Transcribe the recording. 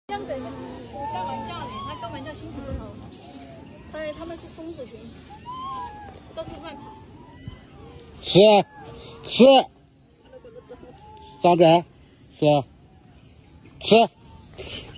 这样子，我干完叫呢，他干完叫新头头，他们是疯子群，到处乱跑。 吃，张嘴，吃。